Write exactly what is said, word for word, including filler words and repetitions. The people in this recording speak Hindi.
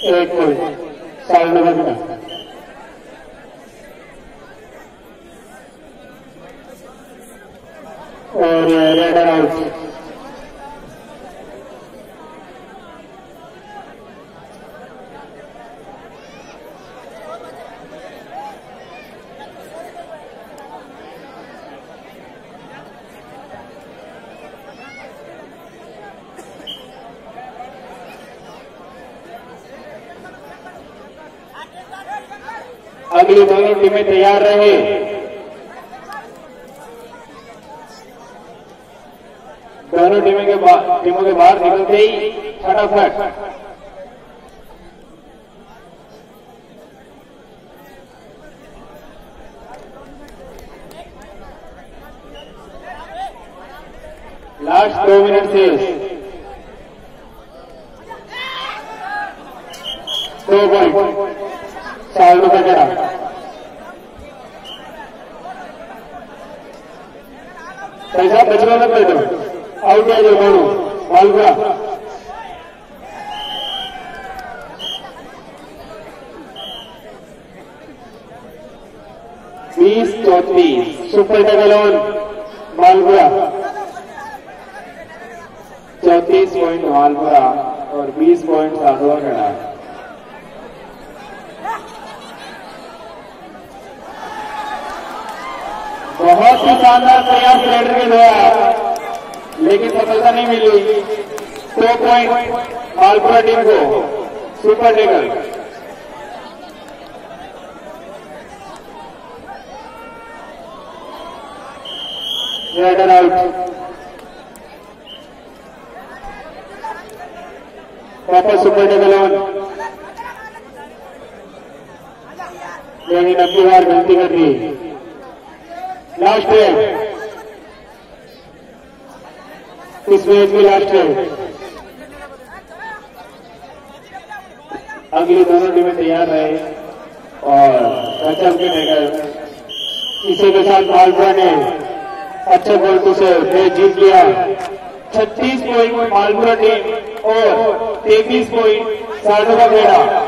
एक पॉइंट साल नंबर का और रेड आउट। अगली दोनों टीमें तैयार रहे। दोनों टीमों के टीमों के बाहर निकलते ही फटाफट लास्ट दो मिनट से दो पॉइंट साल का जरा पैसा बचना न कर दो। आउट है जो मानो मालूका बीस चौतीस सुपर डबल ऑन मालपुरा चौतीस पॉइंट मालपुरा और बीस पॉइंट साधुआ खड़ा। बहुत ही शानदार प्रयास रेडर के द्वारा लेकिन सफलता नहीं मिली। दो पॉइंट मालपुरा टीम को सुपर टेकर। Raider out. वापस सुपर टेकर ऑन लेकिन अब की बार गलती कर दी। लास्ट है इस मैच में लास्ट है। अगली दोनों टीमें तैयार रहे और गजब के टेकर इसी के साथ मालपुरा ने अच्छे बॉल से मैच जीत लिया। छत्तीस पॉइंट मालपुरा टीम और तेईस पॉइंट साधु का खेड़ा।